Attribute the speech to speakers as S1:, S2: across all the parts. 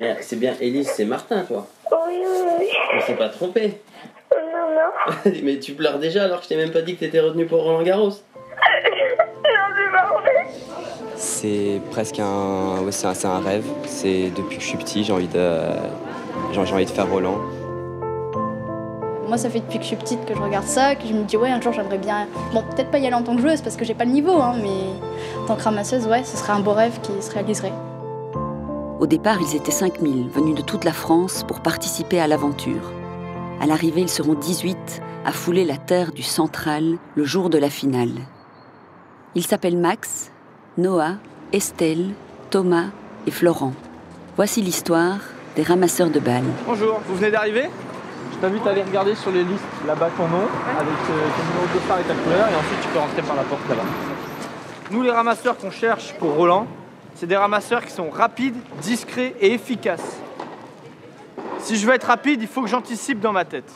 S1: C'est bien Élise, c'est Martin, toi.
S2: Oui, oui, oui.
S1: On s'est pas trompé.
S2: Non, non.
S1: Mais tu pleures déjà alors que je t'ai même pas dit que t'étais retenu pour Roland Garros.
S2: Non, c'est pas vrai.
S3: C'est presque un... Ouais, c'est un rêve. C'est depuis que je suis petit, j'ai envie de faire Roland.
S4: Moi, ça fait depuis que je suis petite que je regarde ça, que je me dis ouais, un jour j'aimerais bien... Bon, peut-être pas y aller en tant que joueuse parce que j'ai pas le niveau, hein, mais en tant que ramasseuse, ouais, ce serait un beau rêve qui se réaliserait.
S5: Au départ, ils étaient 5000, venus de toute la France pour participer à l'aventure. À l'arrivée, ils seront 18 à fouler la terre du Central le jour de la finale. Ils s'appellent Max, Noah, Estelle, Thomas et Florent. Voici l'histoire des ramasseurs de balles.
S6: Bonjour, vous venez d'arriver? Je t'invite à aller regarder sur les listes là-bas ton nom, avec ton numéro de phare et ta couleur, et ensuite tu peux rentrer par la porte là-bas. Nous, les ramasseurs qu'on cherche pour Roland, c'est des ramasseurs qui sont rapides, discrets et efficaces. Si je veux être rapide, il faut que j'anticipe dans ma tête.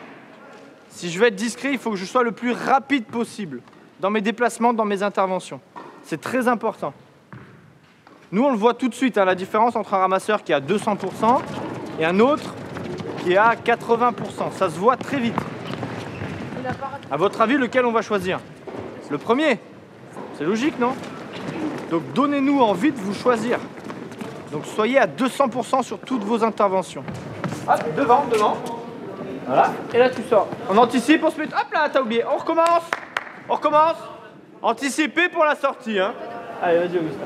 S6: Si je veux être discret, il faut que je sois le plus rapide possible dans mes déplacements, dans mes interventions. C'est très important. Nous, on le voit tout de suite, hein, la différence entre un ramasseur qui est à 200% et un autre qui est à 80%. Ça se voit très vite. À votre avis, lequel on va choisir? Le premier. C'est logique, non? Donc donnez-nous envie de vous choisir. Donc soyez à 200% sur toutes vos interventions. Hop, devant. Voilà. Et là, tu sors. On anticipe, on se met... Hop là, t'as oublié. On recommence. Anticipez pour la sortie, hein. Allez, vas-y, Augustin.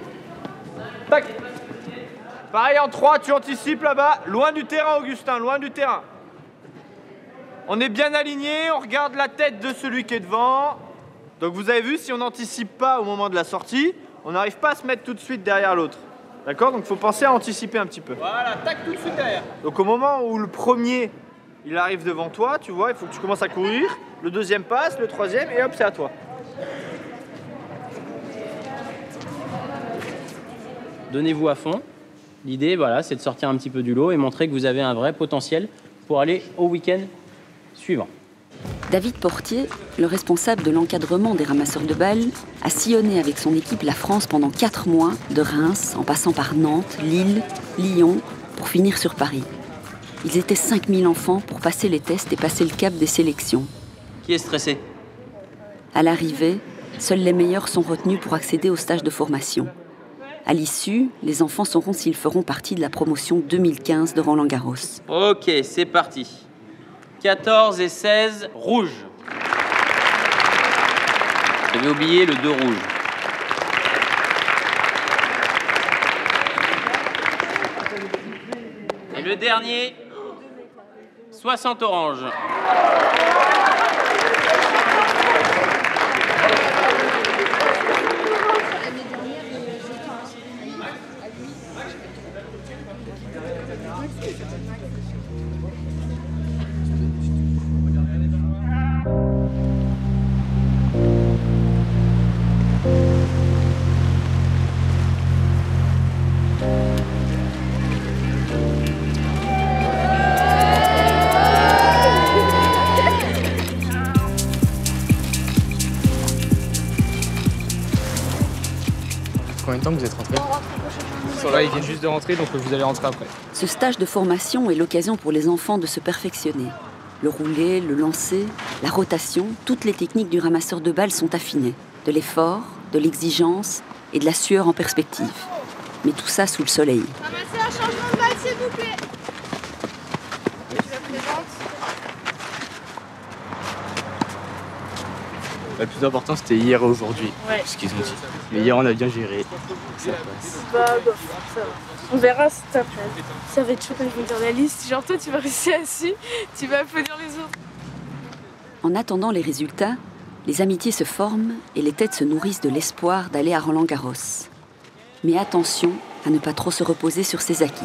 S6: Tac. Pareil, en 3, tu anticipes là-bas. Loin du terrain, Augustin, loin du terrain. On est bien aligné, on regarde la tête de celui qui est devant. Donc vous avez vu, si on n'anticipe pas au moment de la sortie, on n'arrive pas à se mettre tout de suite derrière l'autre. D'accord? Donc il faut penser à anticiper un petit peu. Voilà, tac, tout de suite derrière. Donc au moment où le premier, il arrive devant toi, tu vois, il faut que tu commences à courir. Le deuxième passe, le troisième, et hop, c'est à toi.
S1: Donnez-vous à fond. L'idée, voilà, c'est de sortir un petit peu du lot et montrer que vous avez un vrai potentiel pour aller au week-end suivant.
S5: David Portier, le responsable de l'encadrement des ramasseurs de balles, a sillonné avec son équipe la France pendant 4 mois, de Reims en passant par Nantes, Lille, Lyon, pour finir sur Paris. Ils étaient 5000 enfants pour passer les tests et passer le cap des sélections.
S1: Qui est stressé?
S5: À l'arrivée, seuls les meilleurs sont retenus pour accéder au stage de formation. À l'issue, les enfants sauront s'ils feront partie de la promotion 2015 de Roland Garros.
S1: Ok, c'est parti. 14 et 16, rouge. J'avais oublié le 2 rouge. Et le dernier, 60 orange.
S6: Combien de temps que vous êtes rentrés? Là, ils viennent juste de rentrer, donc vous allez rentrer après.
S5: Ce stage de formation est l'occasion pour les enfants de se perfectionner. Le roulé, le lancer, la rotation, toutes les techniques du ramasseur de balles sont affinées. De l'effort, de l'exigence et de la sueur en perspective. Mais tout ça sous le soleil.
S7: Ramassez un changement de balle, s'il vous plaît. Je la présente.
S8: Le plus important, c'était hier et aujourd'hui,
S7: Ouais.
S8: ce qu'ils ont dit. Mais hier, on a bien géré. Ça passe.
S7: Bah, ça va. On verra cet après. Ça va être chaud quand ils vont dire la liste. Genre, toi, tu vas rester assis, tu vas applaudir les autres.
S5: En attendant les résultats, les amitiés se forment et les têtes se nourrissent de l'espoir d'aller à Roland-Garros. Mais attention à ne pas trop se reposer sur ses acquis.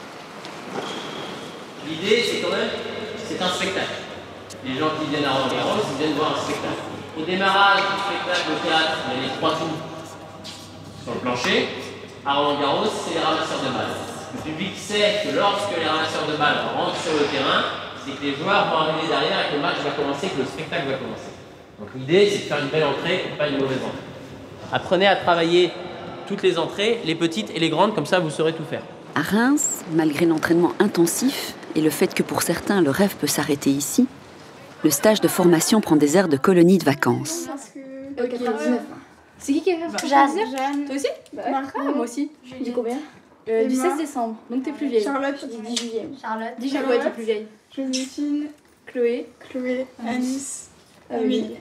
S1: L'idée, c'est quand même, c'est un spectacle. Les gens qui viennent à Roland-Garros, ils viennent voir un spectacle. Au démarrage du spectacle de théâtre, il y a les 3 tours sur le plancher. À Roland-Garros, c'est les ramasseurs de balles. Le public sait que lorsque les ramasseurs de balles rentrent sur le terrain, c'est que les joueurs vont arriver derrière et que le match va commencer, que le spectacle va commencer. Donc l'idée, c'est de faire une belle entrée et pas une mauvaise entrée. Apprenez à travailler toutes les entrées, les petites et les grandes, comme ça vous saurez tout faire.
S5: À Reims, malgré l'entraînement intensif et le fait que pour certains le rêve peut s'arrêter ici, le stage de formation prend des airs de colonie de vacances.
S4: Ok, 19. C'est qui a fait Jeanne. Toi aussi moi aussi. Du combien Du 16 décembre, donc t'es plus vieille.
S9: Charlotte, du 10 juillet.
S4: Charlotte. Dis ouais, t'es plus vieille.
S9: Joséphine,
S4: Chloé,
S9: Anis,
S4: Amélie.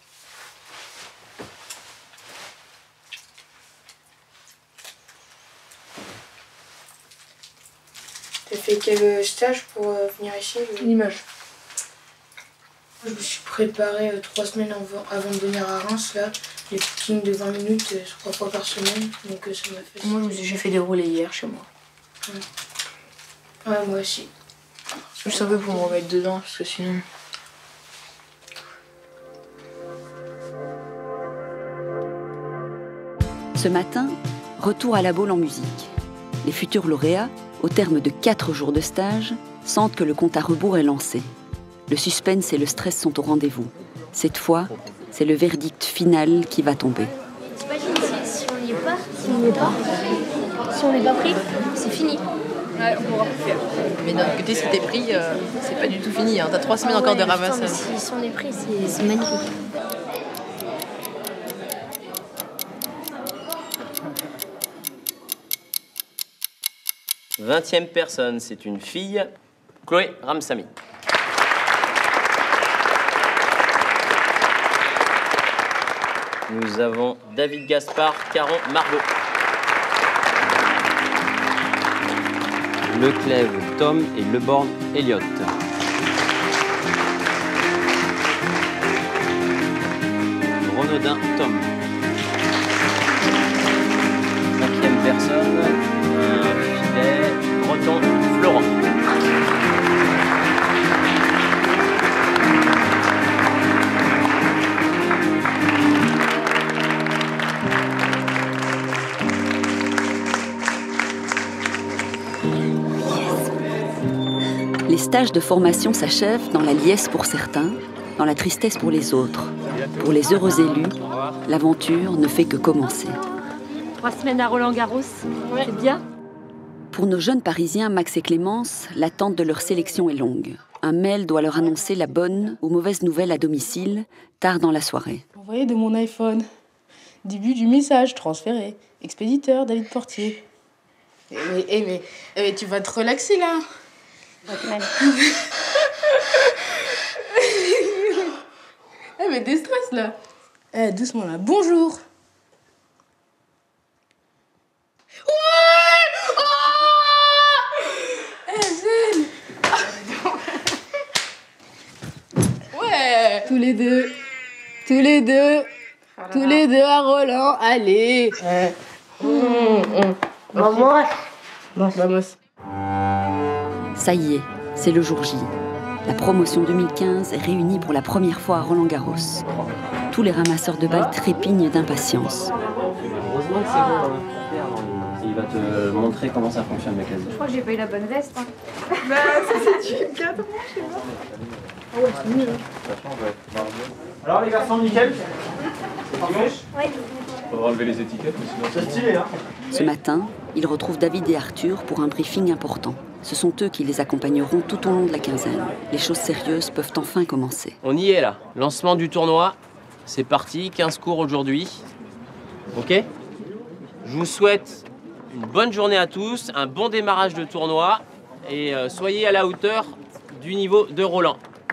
S10: T'as fait quel stage pour venir ici?
S4: Limoges.
S10: Je me suis préparée 3 semaines avant de venir à Reims, là. Les footings de 20 minutes, 3 fois par semaine, donc ça m'a fait...
S7: Moi, j'ai fait des roulés hier chez moi.
S10: Ouais, moi aussi.
S7: Je savais pour me remettre dedans, parce que sinon...
S5: Ce matin, retour à la Baule en musique. Les futurs lauréats, au terme de 4 jours de stage, sentent que le compte à rebours est lancé. Le suspense et le stress sont au rendez-vous. Cette fois, c'est le verdict final qui va tomber.
S11: T'imagines si on n'y est pas, si on n'est pas pris, c'est fini.
S12: Ouais, on pourra plus faire. Mais d'un autre côté, si t'es pris, c'est pas du tout fini. Hein. T'as 3 semaines encore de ramassage.
S11: Si on est pris, c'est magnifique.
S1: « 20e personne, c'est une fille, Chloé Ramsamy. Nous avons David Gaspard, Caron Margot.
S13: Leclève Tom et Leborn Elliot. Renaudin Tom.
S1: 5e personne, un filet, Breton Florent.
S5: Les stages de formation s'achèvent dans la liesse pour certains, dans la tristesse pour les autres. Pour les heureux élus, l'aventure ne fait que commencer.
S11: 3 semaines à Roland-Garros, c'est bien.
S5: Pour nos jeunes Parisiens, Max et Clémence, l'attente de leur sélection est longue. Un mail doit leur annoncer la bonne ou mauvaise nouvelle à domicile, tard dans la soirée.
S14: Envoyé de mon iPhone. Début du message transféré. Expéditeur David Portier. Mais tu vas te relaxer là. Mais déstresse là. Doucement là. Bonjour. Ouais. Tous les deux à Roland. Allez.
S11: Vamos.
S14: Vamos.
S5: Ça y est, c'est le jour J. La promotion 2015 est réunie pour la première fois à Roland-Garros. Tous les ramasseurs de balles trépignent d'impatience.
S1: Heureusement que c'est bon. Il va te montrer comment ça fonctionne, mec.
S11: Je crois que j'ai pas eu la bonne veste. Hein.
S9: Bah, ça c'est du cadre, je sais pas.
S11: Ah ouais, c'est mieux.
S6: Alors les garçons, nickel.
S11: Ouais.
S15: On va enlever les étiquettes, mais sinon
S6: c'est stylé, hein.
S5: Ce matin, ils retrouvent David et Arthur pour un briefing important. Ce sont eux qui les accompagneront tout au long de la quinzaine. Les choses sérieuses peuvent enfin commencer.
S1: On y est là. Lancement du tournoi. C'est parti. 15 cours aujourd'hui. Ok ? Je vous souhaite une bonne journée à tous, un bon démarrage de tournoi et soyez à la hauteur du niveau de Roland. Ok ?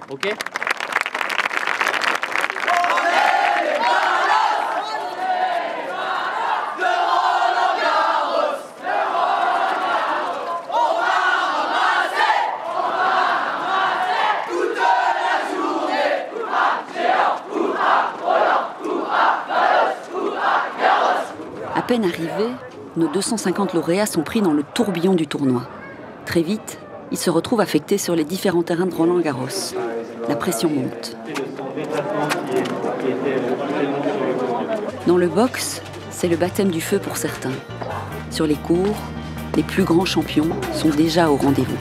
S5: À peine arrivés, nos 250 lauréats sont pris dans le tourbillon du tournoi. Très vite, ils se retrouvent affectés sur les différents terrains de Roland-Garros. La pression monte. Dans le box, c'est le baptême du feu pour certains. Sur les cours, les plus grands champions sont déjà au rendez-vous.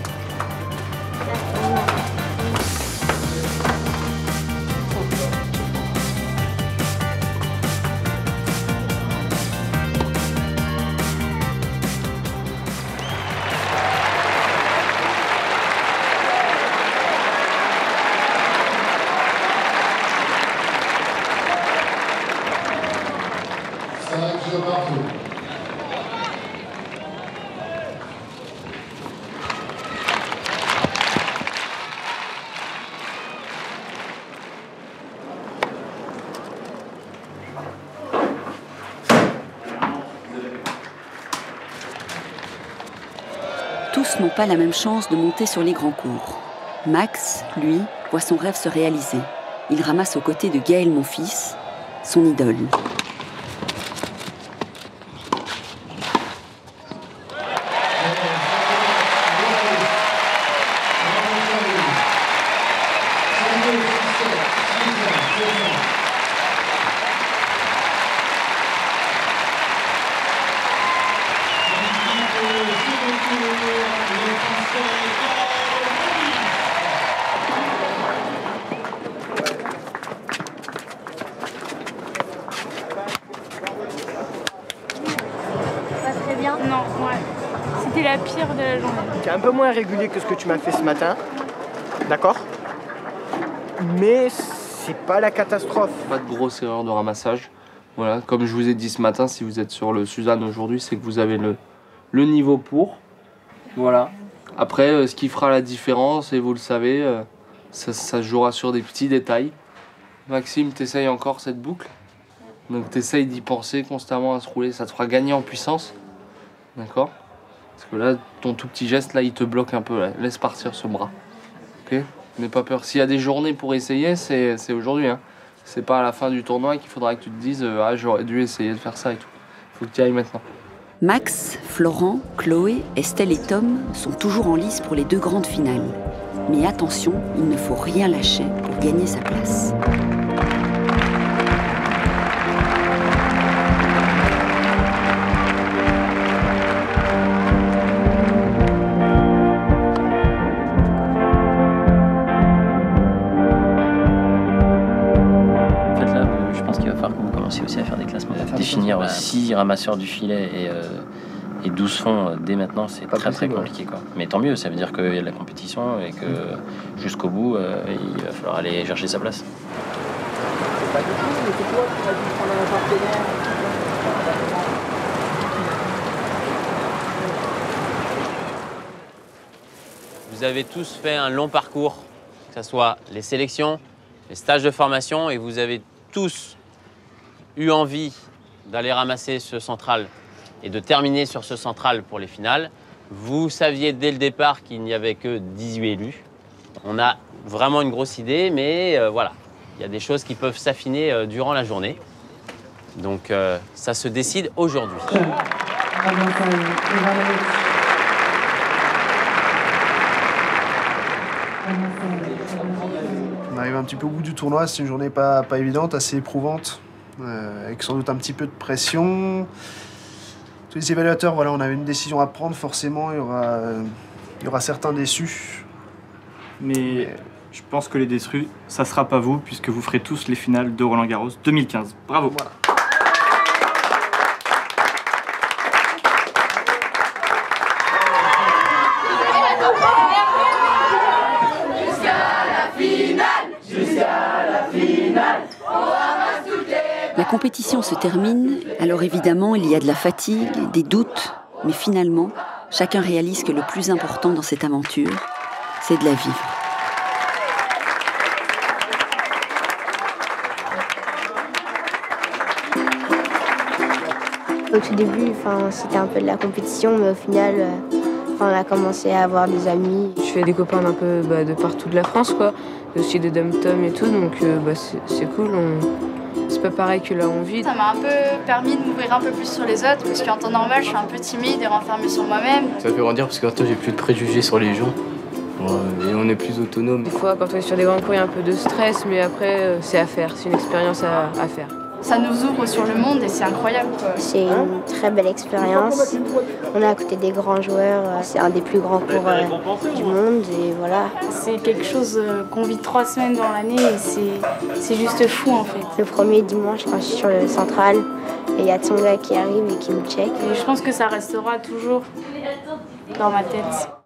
S5: tous n'ont pas la même chance de monter sur les grands cours. Max, lui, voit son rêve se réaliser. Il ramasse aux côtés de Gaël Monfils, son idole.
S7: Non, ouais. C'était la pire de la journée.
S16: C'est un peu moins régulier que ce que tu m'as fait ce matin, d'accord? Mais c'est pas la catastrophe.
S6: Pas de grosse erreur de ramassage. Voilà, comme je vous ai dit ce matin, si vous êtes sur le Suzanne aujourd'hui, c'est que vous avez le niveau pour. Voilà. Après, ce qui fera la différence, et vous le savez, ça se jouera sur des petits détails. Maxime, t'essayes encore cette boucle. Donc t'essayes d'y penser constamment à se rouler, ça te fera gagner en puissance. D'accord? Parce que là, ton tout petit geste, là, il te bloque un peu. Là. Laisse partir ce bras. Ok? N'aie pas peur. S'il y a des journées pour essayer, c'est aujourd'hui. Hein. C'est pas à la fin du tournoi qu'il faudra que tu te dises ah, j'aurais dû essayer de faire ça et tout. Faut que tu y ailles maintenant.
S5: Max, Florent, Chloé, Estelle et Tom sont toujours en lice pour les 2 grandes finales. Mais attention, il ne faut rien lâcher pour gagner sa place.
S13: Aussi à faire des classements. Définir 6 ramasseurs du filet et 12 fonds dès maintenant, c'est très compliqué. Quoi. Mais tant mieux, ça veut dire qu'il y a de la compétition et que jusqu'au bout, il va falloir aller chercher sa place. Vous avez tous fait un long parcours, que ce soit les sélections, les stages de formation, et vous avez tous eu envie d'aller ramasser ce central et de terminer sur ce central pour les finales. Vous saviez dès le départ qu'il n'y avait que 18 élus. On a vraiment une grosse idée, mais voilà, il y a des choses qui peuvent s'affiner durant la journée. Donc ça se décide aujourd'hui.
S17: On arrive un petit peu au bout du tournoi, c'est une journée pas évidente, assez éprouvante. Avec sans doute un petit peu de pression. Tous les évaluateurs, voilà, on avait une décision à prendre, forcément, il y aura certains déçus.
S18: Mais je pense que les déçus, ça sera pas vous, puisque vous ferez tous les finales de Roland-Garros 2015. Bravo.
S17: Voilà.
S5: La compétition se termine, alors évidemment il y a de la fatigue, des doutes, mais finalement, chacun réalise que le plus important dans cette aventure, c'est de la vivre.
S19: Au tout début, c'était un peu de la compétition, mais au final, on a commencé à avoir des amis.
S20: Je fais des copains un peu de partout de la France, quoi. Aussi de dom-tom et tout, donc c'est cool. C'est pas pareil que là où on vit.
S4: Ça m'a un peu permis de m'ouvrir un peu plus sur les autres, parce qu'en temps normal, je suis un peu timide et renfermée sur moi-même.
S8: Ça fait grandir parce que maintenant j'ai plus de préjugés sur les gens. Et on est plus autonome.
S20: Des fois, quand on est sur des grands cours, il y a un peu de stress, mais après, c'est à faire. C'est une expérience à faire.
S4: Ça nous ouvre sur le monde et c'est incroyable.
S19: C'est une très belle expérience. On est à côté des grands joueurs. C'est un des plus grands cours du monde et voilà.
S7: C'est quelque chose qu'on vit 3 semaines dans l'année et c'est juste fou en fait.
S19: Le premier dimanche, quand je suis sur le central, et il y a Tsonga qui arrive et qui me check.
S7: Et je pense que ça restera toujours dans ma tête.